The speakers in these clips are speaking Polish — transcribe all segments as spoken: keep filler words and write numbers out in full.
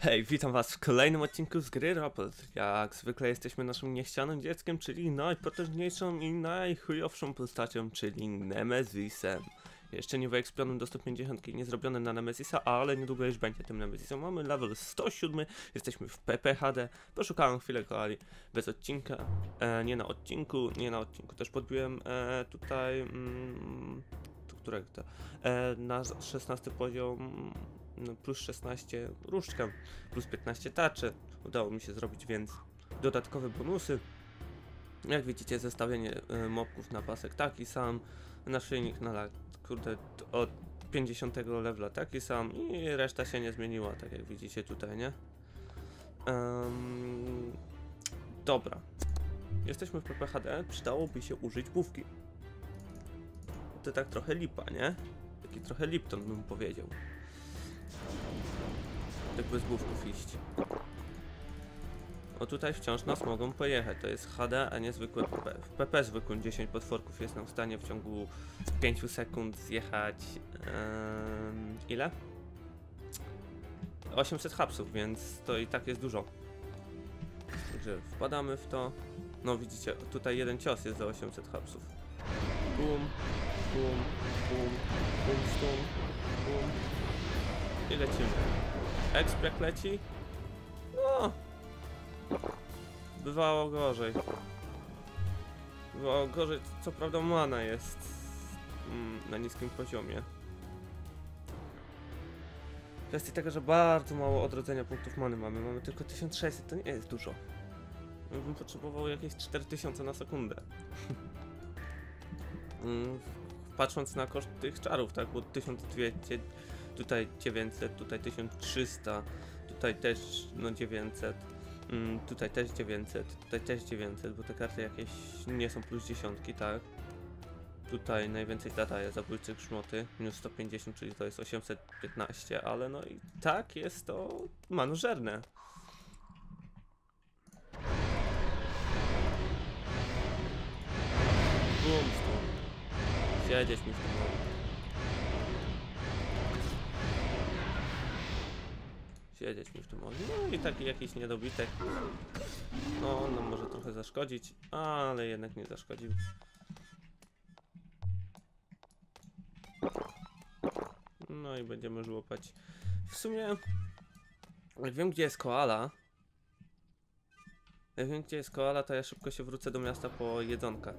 Hej, witam was w kolejnym odcinku z gry Roblox. Jak zwykle jesteśmy naszym niechcianym dzieckiem, czyli najpotężniejszą i najchujowszą postacią, czyli Nemezisem. Jeszcze nie wyekspionym do sto pięćdziesiąt, nie zrobiony na Nemezisa, ale niedługo już będzie tym Nemezisem. Mamy level sto siedem, jesteśmy w P P H D. Poszukałem chwilę koali bez odcinka, e, nie na odcinku, nie na odcinku. Też podbiłem e, tutaj, mm, tu którego to, e, na szesnasty poziom. No plus szesnaście różdżkę, plus piętnaście tarczy. Udało mi się zrobić więc dodatkowe bonusy. Jak widzicie, zestawienie y, mobków na pasek taki sam, naszyjnik na kurde od pięćdziesiątego levela taki sam i reszta się nie zmieniła, tak jak widzicie tutaj, nie? Um, dobra. Jesteśmy w P P H D, przydałoby się użyć bufki. To tak trochę lipa, nie? Taki trochę Lipton bym powiedział. Tak bez główków iść. O tutaj wciąż nas mogą pojechać. To jest H D, a nie zwykłe P P. W P P zwykłym dziesięć potworków jest nam w stanie w ciągu pięciu sekund zjechać yy, ile? osiemset hapsów, więc to i tak jest dużo. Także wpadamy w to. No widzicie, tutaj jeden cios jest za osiemset hapsów. Bum, bum, bum, bum, stum, bum. I lecimy. Exp jak leci? No. Bywało gorzej. Bywało gorzej, co prawda mana jest mm, na niskim poziomie. Kwestia tego, że bardzo mało odrodzenia punktów many mamy. Mamy tylko tysiąc sześćset, to nie jest dużo. Ja bym potrzebował jakieś cztery tysiące na sekundę. mm, patrząc na koszt tych czarów, tak, bo tysiąc dwieście, tutaj dziewięćset, tutaj tysiąc trzysta, tutaj też no dziewięćset, mm, tutaj też dziewięćset, tutaj też dziewięćset, bo te karty jakieś nie są plus dziesiątki, tak. Tutaj najwięcej zadaje zabójcy grzmoty, minus sto pięćdziesiąt, czyli to jest osiemset piętnaście, ale no i tak jest to manożerne. Bum, siedzieć mi w tym momencie. Siedzieć mi w tym ogniu. No i taki jakiś niedobitek. No, no może trochę zaszkodzić, ale jednak nie zaszkodził. No i będziemy żłopać. W sumie, jak wiem gdzie jest koala, jak wiem gdzie jest koala, to ja szybko się wrócę do miasta po jedzonka.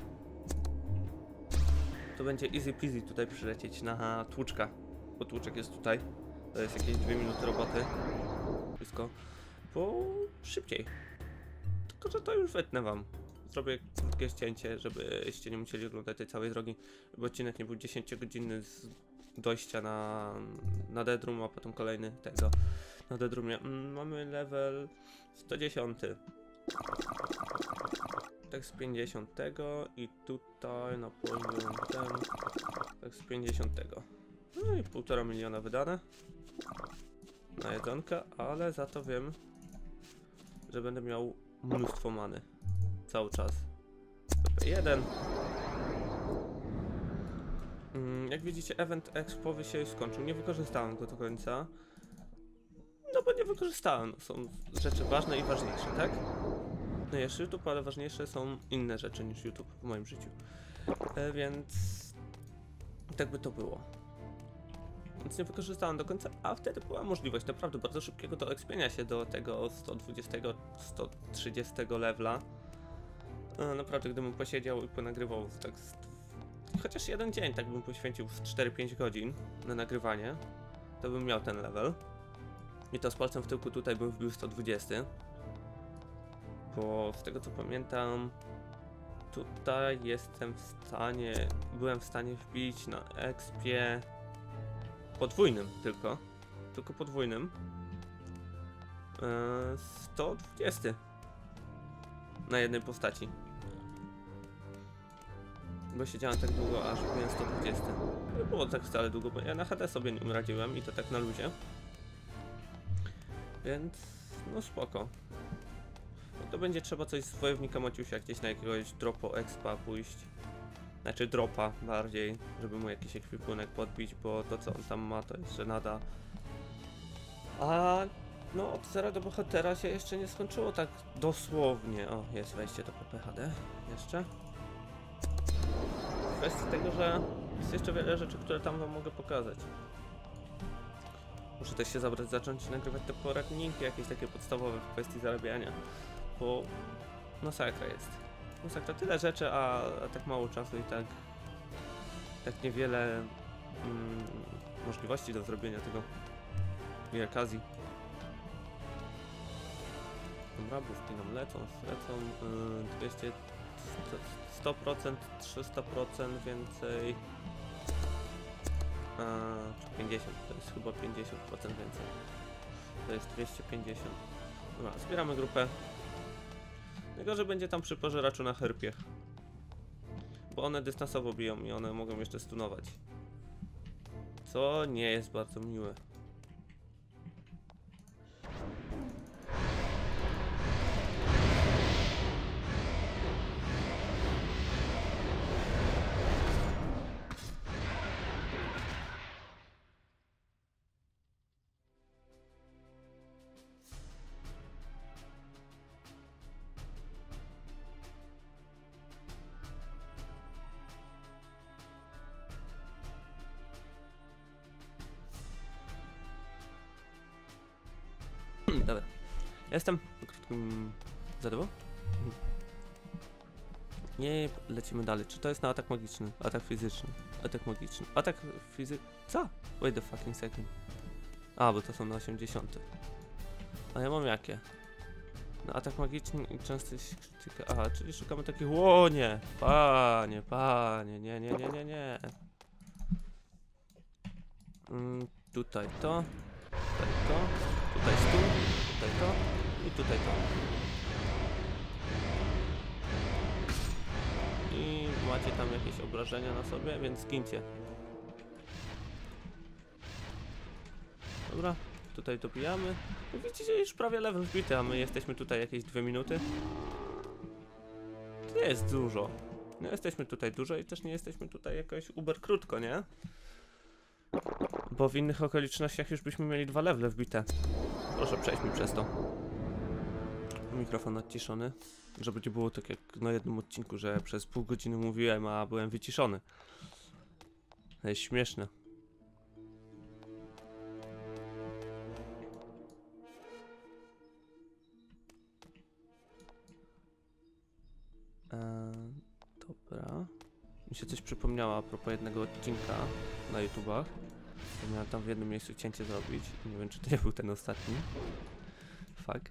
To będzie easy peasy tutaj przylecieć na tłuczka, bo tłuczek jest tutaj. To jest jakieś dwie minuty roboty. Wszystko. Bo szybciej. Tylko, że to już wytnę wam. Zrobię krótkie ścięcie, żebyście nie musieli oglądać tej całej drogi. Bo odcinek nie był dziesięciogodzinny z dojścia na, na Deadroom, a potem kolejny tego na Deadroomie. Mm, mamy level sto dziesięć. Tak z pięćdziesiątego i tutaj na poziom ten. Tak z pięćdziesiątego. No i półtora miliona wydane na jedzonkę, ale za to wiem, że będę miał mnóstwo many cały czas. P P jeden. Mm, jak widzicie, event expowy się już skończył. Nie wykorzystałem go do końca. No bo nie wykorzystałem. No, są rzeczy ważne i ważniejsze, tak? No jest YouTube, ale ważniejsze są inne rzeczy niż YouTube w moim życiu. E, więc tak by to było. Więc nie wykorzystałem do końca, a wtedy była możliwość naprawdę bardzo szybkiego doekspienia się do tego sto dwudziestego, sto trzydziestego levela. E, naprawdę, gdybym posiedział i ponagrywał tak z, chociaż jeden dzień, tak bym poświęcił z cztery pięć godzin na nagrywanie, to bym miał ten level. I to z palcem w tyłku tutaj bym wbił sto dwadzieścia. Bo z tego co pamiętam, tutaj jestem w stanie, byłem w stanie wbić na expie podwójnym tylko, tylko podwójnym eee, sto dwadzieścia na jednej postaci. Bo siedziałem tak długo, aż byłem sto dwadzieścia. Nie było tak wcale długo, bo ja na H D sobie nim radziłem i to tak na luzie. Więc no spoko. No to będzie trzeba coś z wojownika Maciusia gdzieś na jakiegoś dropo expa pójść. Znaczy dropa bardziej, żeby mu jakiś ekwipunek podbić, bo to co on tam ma to jest żenada. A No, od zera do bohatera się jeszcze nie skończyło tak dosłownie. O, jest wejście do P P H D. Jeszcze. W kwestii tego, że jest jeszcze wiele rzeczy, które tam wam mogę pokazać. Muszę też się zabrać, zacząć nagrywać te poradniki, jakieś takie podstawowe w kwestii zarabiania. Bo masakra jest. Masakra, tyle rzeczy, a, a tak mało czasu i tak... Tak niewiele mm, możliwości do zrobienia tego. I okazji. Dobra, bufki nam lecą, lecą yy, dwieście, sto procent, trzysta procent więcej, a, czy pięćdziesiąt, to jest chyba pięćdziesiąt procent więcej, to jest dwieście pięćdziesiąt. Dobra, zbieramy grupę, tylko że będzie tam przy pożeraczu na herpiech, bo one dystansowo biją i one mogą jeszcze stunować, co nie jest bardzo miłe. Dobra, jestem krótkim zadywu. Nie, lecimy dalej. Czy to jest na atak magiczny? Atak fizyczny. Atak magiczny. Atak fizy... Co? Wait the fucking second. A, bo to są na osiemdziesiąt. A ja mam jakie? Na atak magiczny i częstość krytyka. Aha, czyli szukamy takich... Ło, nie! Panie, panie, nie, nie, nie, nie, nie. Mm, tutaj to. Tutaj to. Tutaj stół. Tutaj to. I tutaj to. I macie tam jakieś obrażenia na sobie, więc zgincie. Dobra, tutaj dobijamy. No widzicie, już prawie level wbity, a my jesteśmy tutaj jakieś dwie minuty. To nie jest dużo. Nie jesteśmy tutaj dużo i też nie jesteśmy tutaj jakoś uber krótko, nie? Bo w innych okolicznościach już byśmy mieli dwa levele wbite. Proszę, przejdź mi przez to. Mikrofon odciszony. Żeby nie było tak jak na jednym odcinku, że przez pół godziny mówiłem, a byłem wyciszony. To jest śmieszne. Eee, dobra. Mi się coś przypomniało a propos jednego odcinka na YouTubach. Miałem tam w jednym miejscu cięcie zrobić. Nie wiem, czy to nie był ten ostatni. Fuck.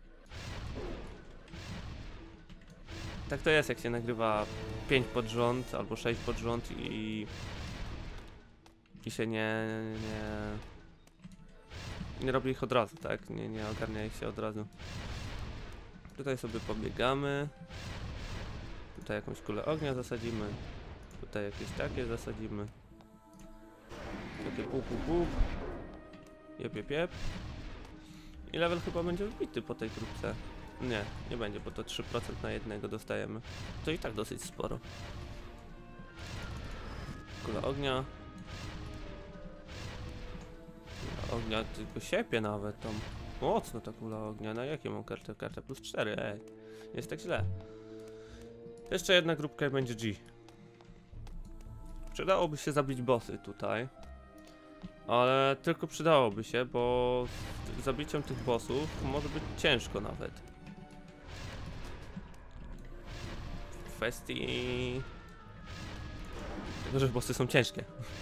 Tak to jest, jak się nagrywa pięć pod rząd albo sześć pod rząd i i się nie, nie nie robi ich od razu, tak? Nie, nie ogarnia ich się od razu. Tutaj sobie pobiegamy. Tutaj jakąś kulę ognia zasadzimy. Tutaj jakieś takie zasadzimy. Takie pół, pół, pół. Jep, jep, jep. I level chyba będzie wbity po tej grupce. Nie, nie będzie, bo to trzy procent na jednego dostajemy. To i tak dosyć sporo. Kula ognia. Kula ognia tylko siepie nawet tam. Mocno ta kula ognia. Na jakie mam kartę? Kartę plus cztery, ej. Nie jest tak źle. Jeszcze jedna grupka i będzie G. Przydałoby się zabić bossy tutaj. Ale tylko przydałoby się, bo z zabiciem tych bossów może być ciężko nawet. W kwestii tego, że bossy są ciężkie.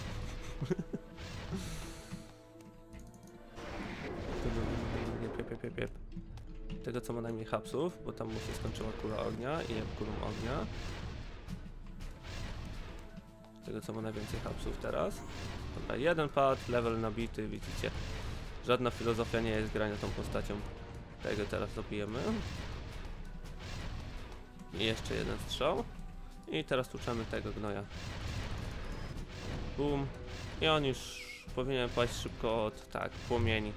Jep, jep, jep, jep. Tego, co ma najmniej hapsów, bo tam mu się skończyła kula ognia i jeb kulą ognia. Tego, co ma najwięcej hapsów teraz. Dobra, jeden pad, level nabity, widzicie. Żadna filozofia nie jest grania tą postacią. Tego teraz dobijemy. I jeszcze jeden strzał. I teraz tłuczemy tego gnoja. Bum. I on już powinien paść szybko od, tak, płomieni.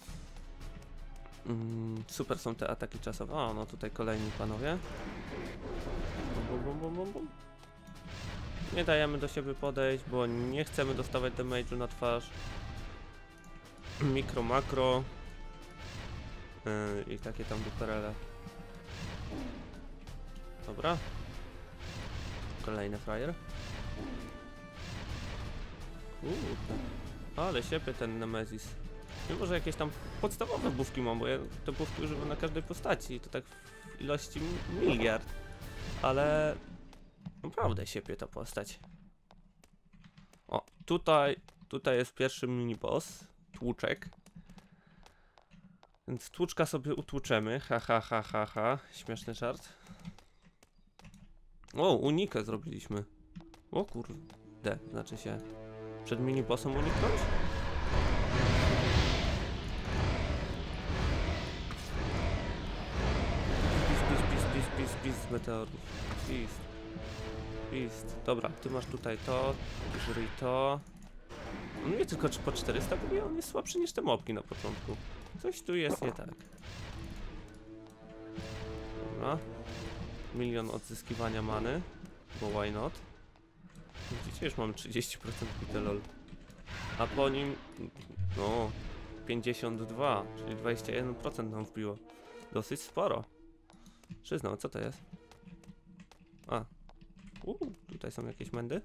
Mm, super są te ataki czasowe. O, no tutaj kolejni panowie. Bum, bum, bum, bum, bum. Nie dajemy do siebie podejść, bo nie chcemy dostawać damage'u na twarz. Mikro, makro. Yy, I takie tam duperele. Dobra. Kolejny frajer. Kurde. Ale siepie ten Nemesis. Mimo, że jakieś tam podstawowe buffki mam, bo ja te buffki używam na każdej postaci i to tak w ilości miliard. Ale naprawdę siepie ta postać. O, tutaj, tutaj jest pierwszy mini boss, tłuczek. Więc tłuczka sobie utłuczemy, ha ha ha ha ha, śmieszny żart. O, unikę zrobiliśmy. O kurde, znaczy się przed mini bossem uniknąć? Pis, pis, pis, pis, pis z meteorów. Pis. Pis. Dobra, ty masz tutaj to, użyj to. On mnie tylko po czterysta bije, on jest słabszy niż te mopki na początku. Coś tu jest nie tak. Dobra. Milion odzyskiwania many, bo why not? Widzicie, już mam trzydzieści procent bite lol. A po nim, no, pięćdziesiąt dwa, czyli dwadzieścia jeden procent nam wbiło. Dosyć sporo. Przyznam, co to jest? A. Uuu, tutaj są jakieś mędy?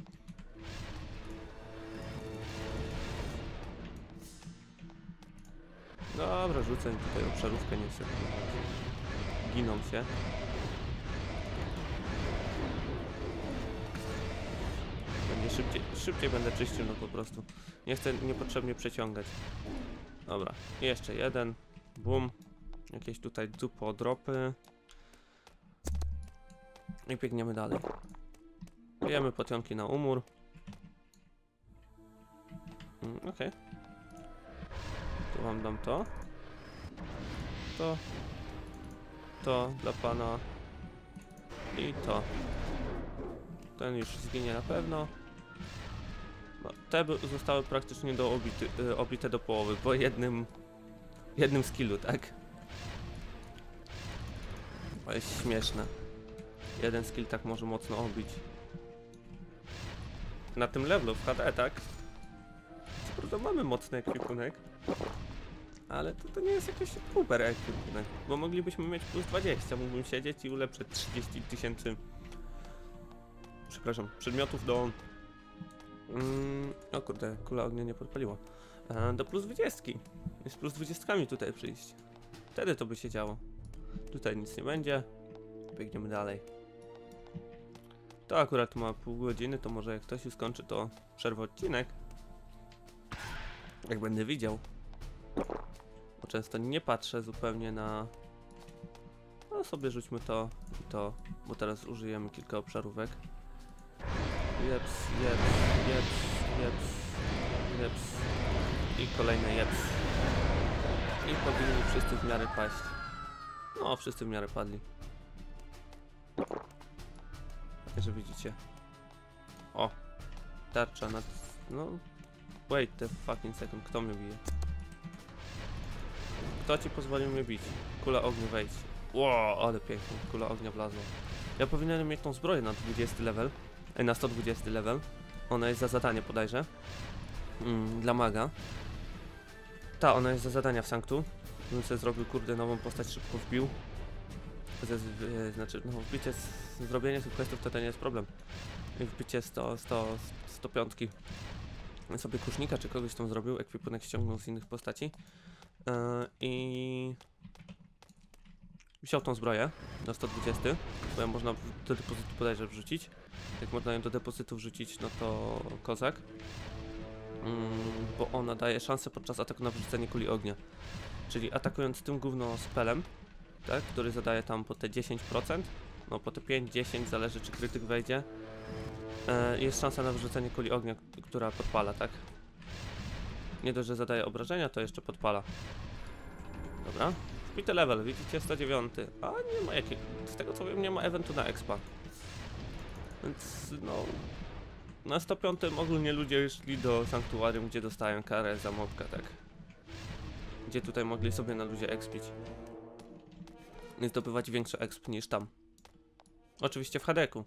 Dobra, rzucę tutaj obszarówkę, nie chcę. Giną się. Będzie szybciej, szybciej będę czyścił, no po prostu. Nie chcę niepotrzebnie przeciągać. Dobra, jeszcze jeden. Bum. Jakieś tutaj dupo dropy. I biegniemy dalej. Bijemy potionki na umór. Mm, Okej. Okay. Tu wam dam to. To. To dla pana. I to. Ten już zginie na pewno. No, te by zostały praktycznie do obity, y, obite do połowy, po jednym jednym skillu, tak? To jest śmieszne. Jeden skill tak może mocno obić. Na tym levelu w H D, tak? Co prawda mamy mocny ekwipunek, ale to, to nie jest jakiś super ekwipunek, bo moglibyśmy mieć plus dwadzieścia, mógłbym siedzieć i ulepszyć trzydzieści tysięcy, przepraszam, przedmiotów do... Mm, o kurde, kula ognia nie podpaliła. E, do plus dwudziestki. I z plus dwudziestkami tutaj przyjść. Wtedy to by się działo. Tutaj nic nie będzie. Biegniemy dalej. To akurat ma pół godziny, to może jak ktoś już skończy, to przerwę odcinek. Jak będę widział. Bo często nie patrzę zupełnie na... No sobie rzućmy to i to, bo teraz użyjemy kilka obszarówek. Jeps, jeps, jeps, jeps, jeps. I kolejne jeps. I powinni wszyscy w miarę paść. No, wszyscy w miarę padli. Tak, że widzicie. O! Tarcza nad... No... Wait the fucking second. Kto mnie bije? Kto ci pozwolił mnie bić? Kula ognia, wejdź. Wow, ale pięknie. Kula ognia wlazła. Ja powinienem mieć tą zbroję na dwudziesty level. Ej, na sto dwudziesty level. Ona jest za zadanie bodajże. Mm, dla maga. Ta, ona jest za zadania w Sanctu. Bym sobie zrobił, kurde, nową postać, szybko wbił. Ze, e, znaczy, no wbicie, z, zrobienie subquestów to, to nie jest problem. I wbicie sto, sto, sto pięć. Sobie kusznika czy kogoś tam zrobił, ekwipunek ściągnął z innych postaci. Yy, I... wziął tą zbroję na sto dwadzieścia, bo ją można do depozytu bodajże wrzucić. Jak można ją do depozytu wrzucić, no to kozak. Yy, bo ona daje szansę podczas ataku na wrzucenie kuli ognia. Czyli atakując tym gówno spelem, tak, który zadaje tam po te dziesięć procent, no po te pięć dziesięć, zależy czy krytyk wejdzie, e, jest szansa na wyrzucenie kuli ognia, która podpala, tak? Nie dość, że zadaje obrażenia, to jeszcze podpala. Dobra. Wbity level, widzicie, sto dziewięć, a nie ma jakiego, z tego co wiem, nie ma eventu na expa. Więc no... Na sto pięć ogólnie ludzie szli do sanktuarium, gdzie dostają karę za mobka, tak? Gdzie tutaj mogli sobie na luzie expić. I zdobywać większy exp niż tam. Oczywiście w hadeku.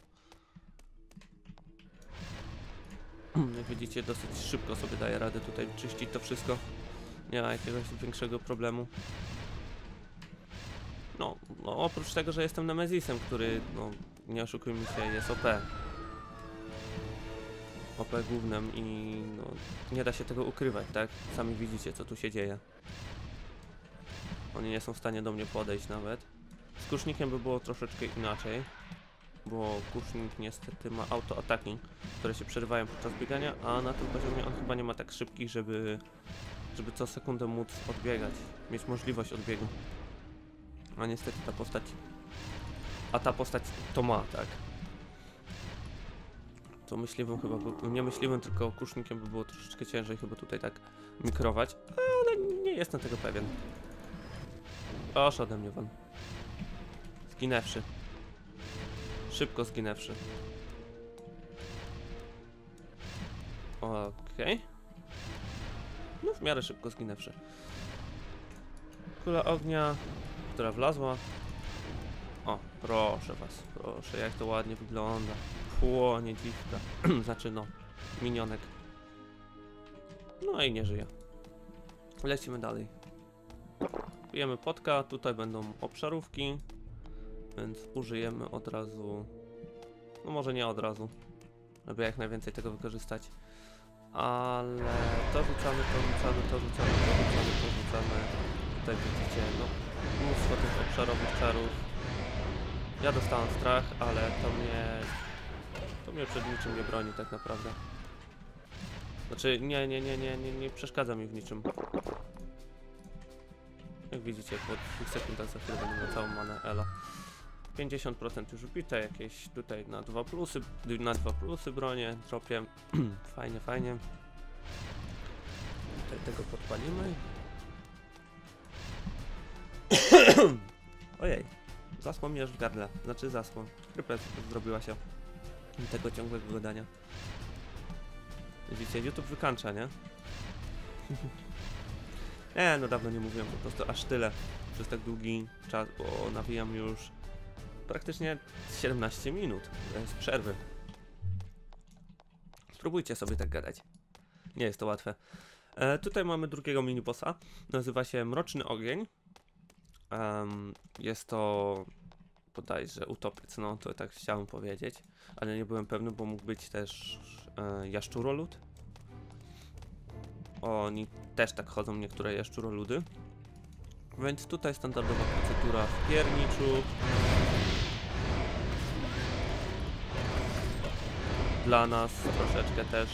Jak widzicie, dosyć szybko sobie daje radę tutaj czyścić to wszystko. Nie ma jakiegoś większego problemu. No, no oprócz tego, że jestem Nemezisem, który, no nie oszukujmy się, jest O P. O P głównym i no, nie da się tego ukrywać, tak? Sami widzicie, co tu się dzieje. Oni nie są w stanie do mnie podejść nawet. Z kusznikiem by było troszeczkę inaczej, bo kusznik niestety ma auto-attacking, które się przerywają podczas biegania, a na tym poziomie on chyba nie ma tak szybkich, żeby, żeby co sekundę móc odbiegać, mieć możliwość odbiegu. A niestety ta postać, a ta postać to ma, tak? To myśliwym chyba, by, nie myśliwym, tylko kusznikiem by było troszeczkę ciężej chyba tutaj tak mikrować, ale nie jestem tego pewien. Oż ode mnie won. Zginęwszy. Szybko zginęwszy. Okej. Okay. No w miarę szybko zginęwszy. Kula ognia, która wlazła. O, proszę was, proszę, jak to ładnie wygląda. Płonie dziwka. Znaczy no, minionek. No i nie żyje. Lecimy dalej. Pijemy potka, tutaj będą obszarówki, więc użyjemy od razu, no może nie od razu, żeby jak najwięcej tego wykorzystać, ale to rzucamy, to rzucamy, to rzucamy, to rzucamy, to rzucamy. Tutaj widzicie, no, mnóstwo tych obszarowych czarów. Ja dostałem strach, ale to mnie, to mnie przed niczym nie broni tak naprawdę. Znaczy nie, nie, nie, nie, nie, nie przeszkadza mi w niczym. Jak widzicie, po dwóch sekundach za chwilę będę miał całą manę Ela. pięćdziesiąt procent już wbite, jakieś tutaj na dwa plusy, na dwa plusy bronię, dropię. Fajnie, fajnie. Tutaj tego podpalimy. Ojej, zasło mi aż w gardle, znaczy zasło. Chrypę zrobiła się tego ciągłego gadania. Widzicie, YouTube wykańcza, nie? Nie, no dawno nie mówiłem po prostu aż tyle przez tak długi czas, bo nawijam już praktycznie siedemnaście minut bez przerwy. Spróbujcie sobie tak gadać. Nie jest to łatwe. E, tutaj mamy drugiego minibossa. Nazywa się Mroczny Ogień. Um, jest to bodajże utopiec, no to tak chciałem powiedzieć, ale nie byłem pewny, bo mógł być też e, jaszczurolud. Oni też tak chodzą, niektóre jaszczuroludy. Więc tutaj standardowa procedura w pierniczu. Dla nas troszeczkę też.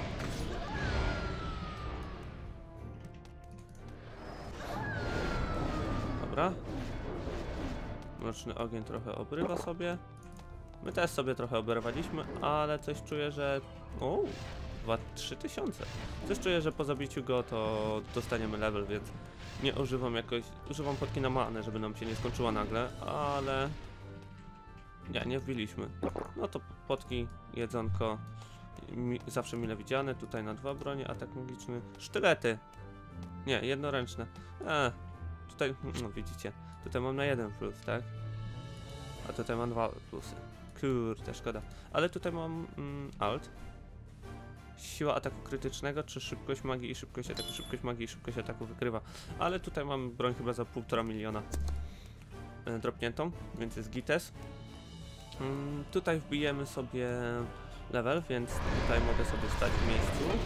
Dobra. Mroczny ogień trochę obrywa sobie. My też sobie trochę oberwaliśmy, ale coś czuję, że... O, dwa trzy tysiące. Coś czuję, że po zabiciu go to dostaniemy level, więc nie używam jakoś... Używam potki na manę, żeby nam się nie skończyła nagle, ale... Nie, nie wbiliśmy. No to potki, jedzonko, mi, zawsze mile widziane. Tutaj na dwa bronie, atak magiczny. Sztylety! Nie, jednoręczne. Eee, tutaj, no widzicie, tutaj mam na jeden plus, tak? A tutaj mam dwa plusy. Kurde, szkoda. Ale tutaj mam mm, alt. Siła ataku krytycznego, czy szybkość magii i szybkość ataku. Szybkość magii i szybkość ataku wykrywa. Ale tutaj mam broń chyba za półtora miliona e, dropniętą, więc jest gites. Mm, tutaj wbijemy sobie level, więc tutaj mogę sobie stać w miejscu.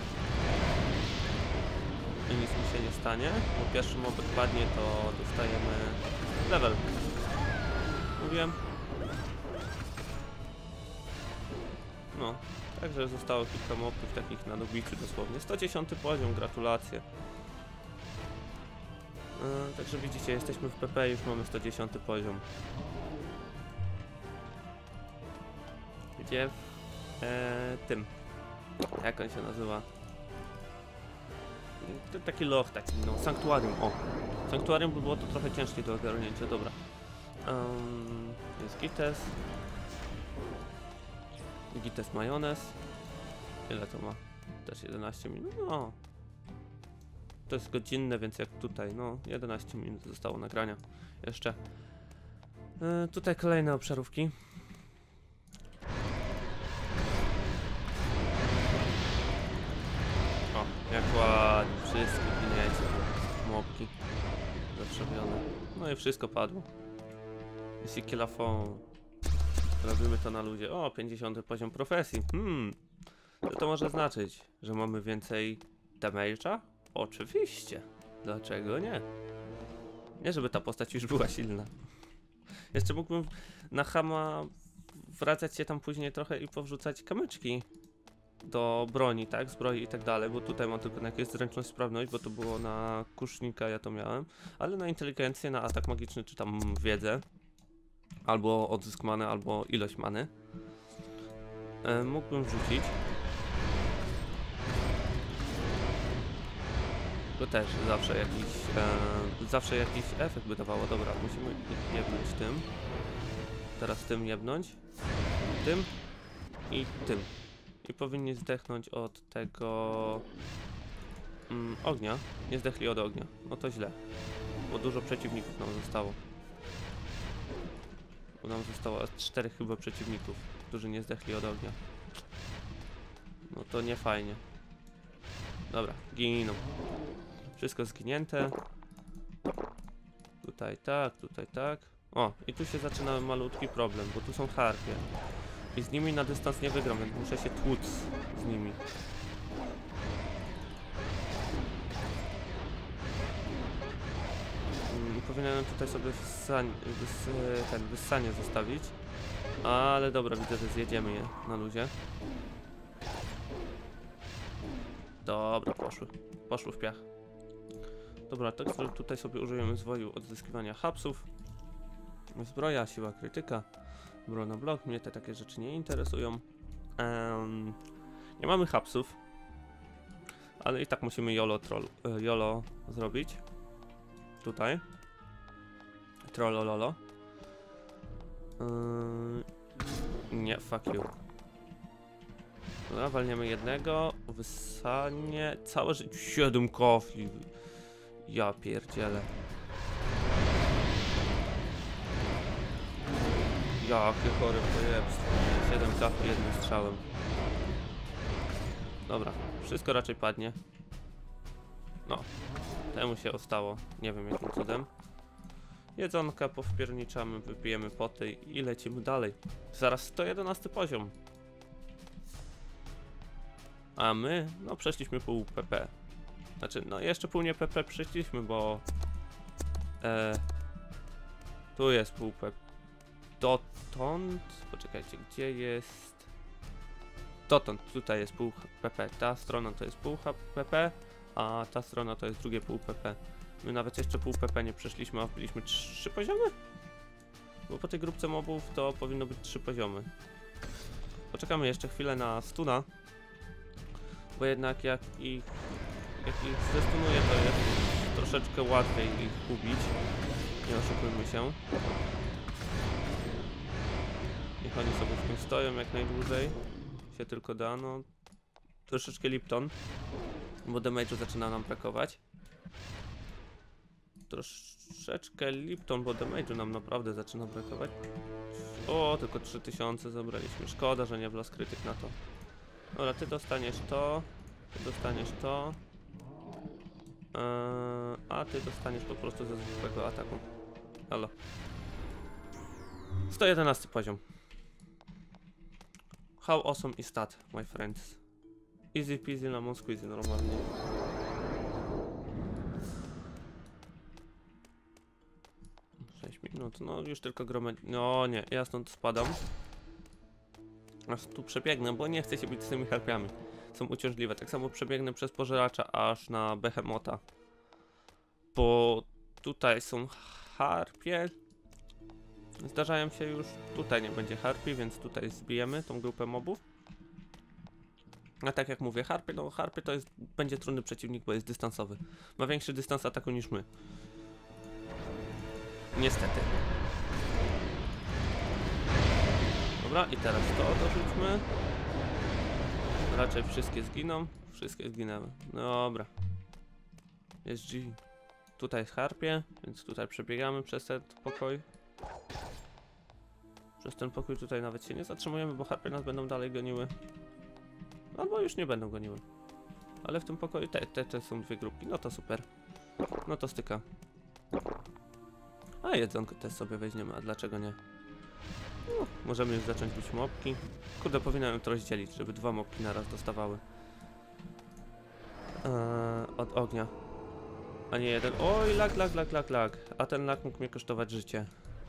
I nic mi się nie stanie. Bo pierwszy mobek padnie, to dostajemy level. Mówiłem. No, także zostało kilka mobków takich na dobiciu dosłownie. sto dziesiąty poziom, gratulacje. Yy, także widzicie, jesteśmy w P P, już mamy sto dziesiąty poziom. Gdzie w e, tym, jak on się nazywa? To taki loch, taki no, sanktuarium, o. Sanktuarium by było to trochę ciężkie do ogarnięcia, dobra. Um, jest gites. Gites majonez. Ile to ma? Też jedenaście minut, no. To jest godzinne, więc jak tutaj, no, jedenaście minut zostało nagrania. Jeszcze. E, tutaj kolejne obszarówki. O, jak ładnie, wszystkie giniecie, mopki zatrzewione. No i wszystko padło. Jeśli kilafon. Robimy to na ludzie. O, pięćdziesiąty poziom profesji. Hmm. Co to może znaczyć? Że mamy więcej damage'a? Oczywiście. Dlaczego nie? Nie, żeby ta postać już była silna. Jeszcze mógłbym na Hama wracać się tam później trochę i powrzucać kamyczki do broni, tak? Zbroi i tak dalej, bo tutaj mam tylko na jakieś zręczność, sprawność, bo to było na kusznika, ja to miałem. Ale na inteligencję, na atak magiczny, czy tam wiedzę. Albo odzysk many, albo ilość many. E, mógłbym wrzucić. To też zawsze jakiś, e, zawsze jakiś efekt by dawało. Dobra, musimy ich jebnąć tym. Teraz tym jebnąć. Tym. I tym. I powinni zdechnąć od tego mm, ognia. Nie zdechli od ognia. No to źle. Bo dużo przeciwników nam zostało. Bo nam zostało aż czterech chyba przeciwników, którzy nie zdechli od ognia. No to nie fajnie. Dobra, giną. Wszystko zginięte. Tutaj tak, tutaj tak. O, i tu się zaczyna malutki problem, bo tu są harpie. I z nimi na dystans nie wygram, więc muszę się tłuc z nimi. Hmm, powinienem tutaj sobie wyssań, wys, ten wyssanie zostawić. Ale dobra, widzę, że zjedziemy je na luzie. Dobra, poszły. Poszły w piach. Dobra, tak tutaj sobie użyjemy zwoju odzyskiwania hapsów. Zbroja, siła krytyka. Broń na blok, mnie te takie rzeczy nie interesują. Um, nie mamy hapsów. Ale i tak musimy YOLO, troll, YOLO zrobić. Tutaj. Trollololo. Um, nie, fuck you. Dobra, walniemy jednego. Wyssanie. Całe życie. siedem kofli. Ja pierdzielę. Jakie chore pojebstwo. siedem kafli jednym strzałem. Dobra, wszystko raczej padnie. No, temu się ostało. Nie wiem jakim cudem. Jedzonka powpierniczamy, wypijemy poty i lecimy dalej. Zaraz sto jedenasty poziom. A my, no przeszliśmy pół P P. Znaczy, no jeszcze pół nie P P przeszliśmy, bo... E, tu jest pół P P. Dotąd... Poczekajcie, gdzie jest... Dotąd, tutaj jest pół P P. Ta strona to jest pół P P, a ta strona to jest drugie pół P P. My nawet jeszcze pół P P nie przeszliśmy, a wbiliśmy trzy poziomy? Bo po tej grupce mobów to powinno być trzy poziomy. Poczekamy jeszcze chwilę na stuna. Bo jednak jak ich, jak ich zestunuję, to jest troszeczkę łatwiej ich ubić. Nie oszukujmy się. Niech oni sobie w tym stoją jak najdłużej się tylko da. No, troszeczkę Lipton, bo damage'u zaczyna nam brakować. Troszeczkę Lipton, bo damage'u nam naprawdę zaczyna brakować. O, tylko trzy tysiące zabraliśmy. Szkoda, że nie wlazł krytyk na to. Dobra, ty dostaniesz to. Ty dostaniesz to. Eee, a ty dostaniesz po prostu ze zwykłego ataku. Halo. sto jedenasty poziom. How awesome is that, my friends? Easy peasy lemon squeezy normalnie. sześć minut, no już tylko gromę... No nie, ja stąd spadam. Aż tu przebiegnę, bo nie chcę się bić z tymi harpiami. Są uciążliwe. Tak samo przebiegnę przez pożeracza aż na Behemota. Bo tutaj są harpie. Zdarzają się już... Tutaj nie będzie harpi, więc tutaj zbijemy tą grupę mobów. A tak jak mówię, harpie, no harpie to jest... Będzie trudny przeciwnik, bo jest dystansowy. Ma większy dystans ataku niż my. Niestety. Dobra, i teraz to dorzućmy. Raczej wszystkie zginą. Wszystkie zginęły. Dobra. Jest G. Tutaj jest harpie, więc tutaj przebiegamy przez ten pokój. Przez ten pokój tutaj nawet się nie zatrzymujemy, bo harpie nas będą dalej goniły. Albo już nie będą goniły. Ale w tym pokoju te, te, te są dwie grupki. No to super. No to styka. A jedzonko też sobie weźmiemy, a dlaczego nie? No, możemy już zacząć bić mopki. Kurde, powinienem to rozdzielić, żeby dwa mopki naraz dostawały. Eee, od ognia. A nie jeden. Oj, lag, lag, lag, lag, lag. A ten lag mógł mnie kosztować życie.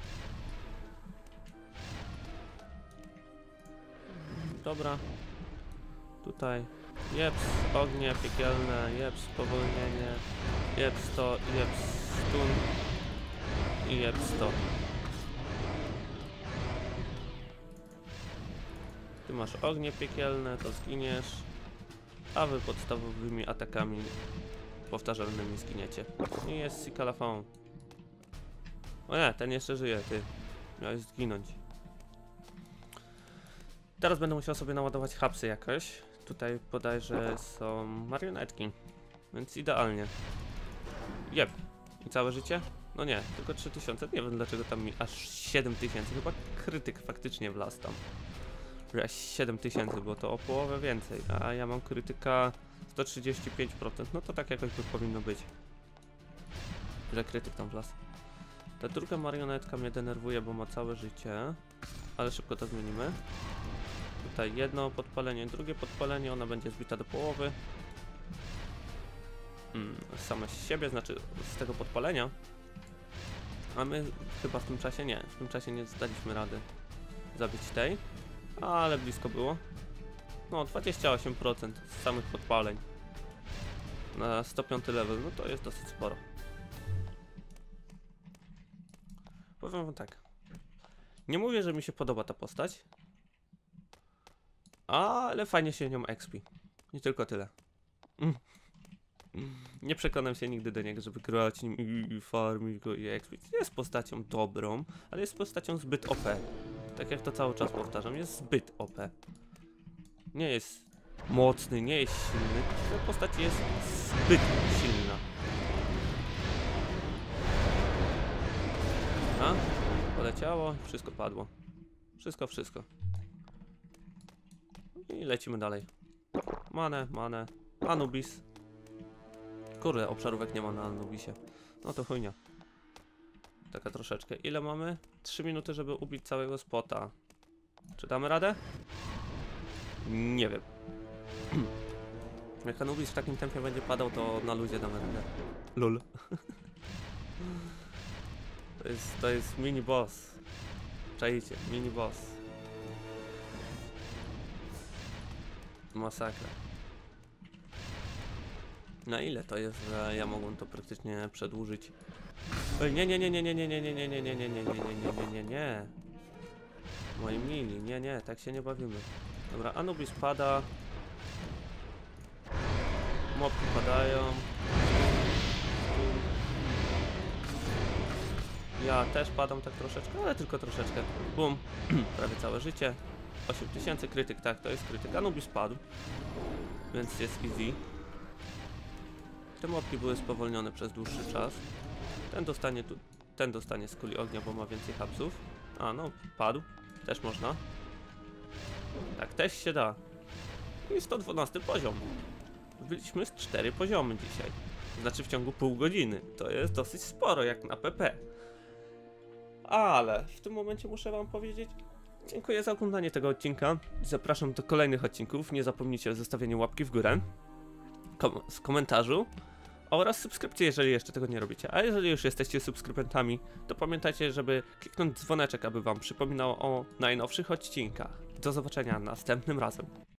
Dobra. Tutaj. Jeps, ognie piekielne, jeps, spowolnienie, jeps to, jeps stun i jeps to. Ty masz ognie piekielne, to zginiesz, a wy podstawowymi atakami powtarzalnymi zginiecie. I jest Sikalafon. O nie, ten jeszcze żyje, ty. Miałeś zginąć. Teraz będę musiał sobie naładować hapsy jakoś. Tutaj bodajże są marionetki, więc idealnie. Jeb. I całe życie? No nie, tylko trzy tysiące. Nie wiem dlaczego tam mi aż siedem tysięcy. Chyba krytyk faktycznie wlazł tam. Że aż siedem tysięcy, było to o połowę więcej. A ja mam krytyka sto trzydzieści pięć procent. No to tak jakoś by powinno być. Że krytyk tam wlazł. Ta druga marionetka mnie denerwuje, bo ma całe życie. Ale szybko to zmienimy. Tutaj jedno podpalenie, drugie podpalenie, ona będzie zbita do połowy. Hmm, same z siebie, znaczy z tego podpalenia. A my chyba w tym czasie nie, w tym czasie nie zdaliśmy rady zabić tej. Ale blisko było. No, dwadzieścia osiem procent z samych podpaleń. Na sto piąty level, no to jest dosyć sporo. Powiem wam tak. Nie mówię, że mi się podoba ta postać. Ale fajnie się nią expi. Nie tylko tyle. Mm. Nie przekonam się nigdy do niego, żeby grać nim i farmić go i expić. Jest postacią dobrą, ale jest postacią zbyt O P. Tak jak to cały czas powtarzam, jest zbyt O P. Nie jest mocny, nie jest silny. Ta postać jest zbyt silna. A? Poleciało, wszystko padło. Wszystko, wszystko. I lecimy dalej. Manę, manę. Anubis. Kurde, obszarówek nie ma na Anubisie. No to chujnia. Taka troszeczkę. Ile mamy? trzy minuty, żeby ubić całego spota. Czy damy radę? Nie wiem. Jak Anubis w takim tempie będzie padał, to na luzie damy radę. Lul. To jest, to jest mini boss. Czajcie, mini boss. Masakra. Na ile to jest, że ja mogłem to praktycznie przedłużyć? Ej, nie, nie, nie, nie, nie, nie, nie, nie, nie, nie, nie, nie, nie, nie, nie, nie, nie, nie. Moi mili, nie, nie, tak się nie bawimy. Dobra, Anubis pada. Mopki padają. Ja też padam tak troszeczkę, ale tylko troszeczkę. Bum, prawie całe życie. osiem tysięcy krytyk, tak, to jest krytyk. Anubis padł, więc jest easy. Te mopki były spowolnione przez dłuższy czas. Ten dostanie tu, ten dostanie z kuli ognia, bo ma więcej hapsów. A no, padł, też można. Tak, też się da. I sto dwunasty poziom. Byliśmy z cztery poziomy dzisiaj. Znaczy w ciągu pół godziny. To jest dosyć sporo jak na P P. Ale w tym momencie muszę wam powiedzieć, dziękuję za oglądanie tego odcinka. Zapraszam do kolejnych odcinków. Nie zapomnijcie o zostawieniu łapki w górę, kom z komentarzu oraz subskrypcji, jeżeli jeszcze tego nie robicie. A jeżeli już jesteście subskrybentami, to pamiętajcie, żeby kliknąć dzwoneczek, aby wam przypominało o najnowszych odcinkach. Do zobaczenia następnym razem.